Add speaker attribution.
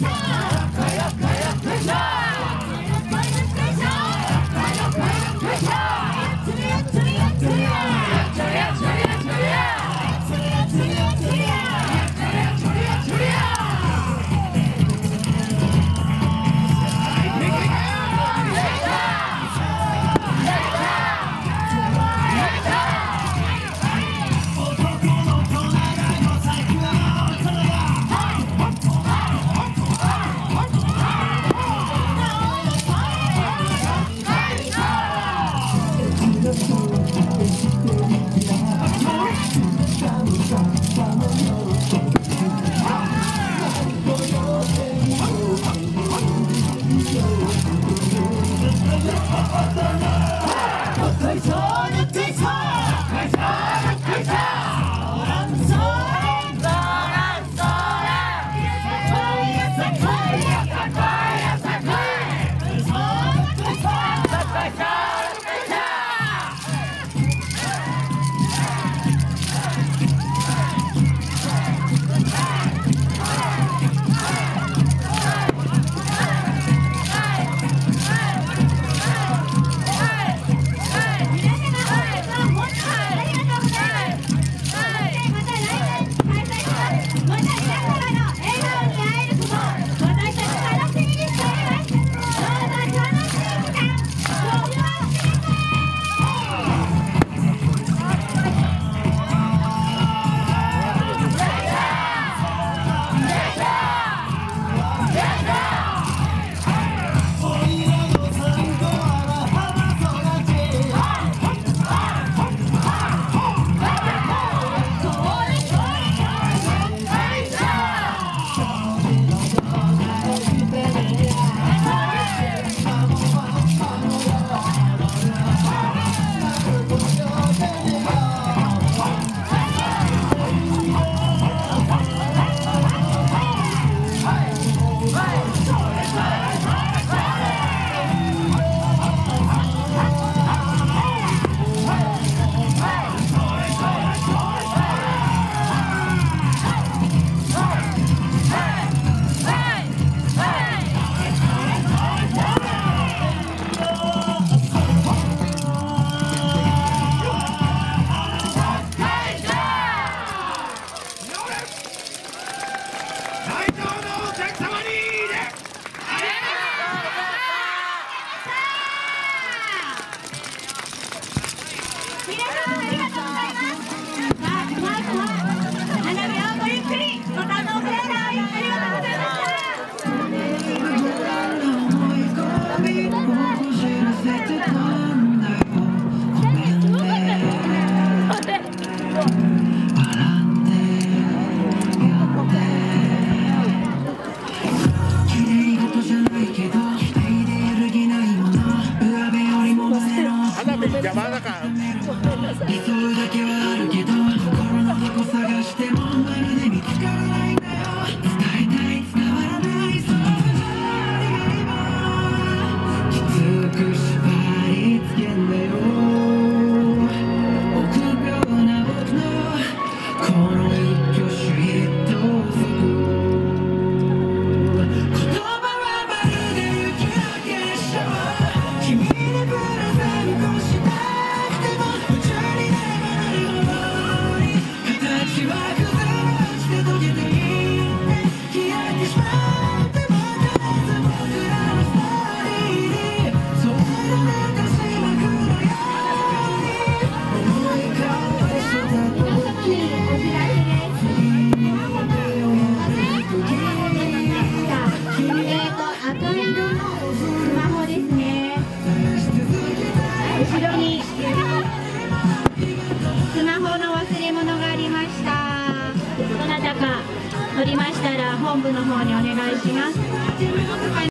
Speaker 1: 山だから
Speaker 2: 理想だけはあるけど心のどこ探してもまるで見つからないんだよ。伝えたい伝わらないその二人が今きつく縛りつけんだよ。臆病な僕のこの一挙手一投足言葉はまるで雪の結晶君にプレゼントした後ろにスマホの忘れ物がありました。どなたか取りましたら本部の方にお願いします。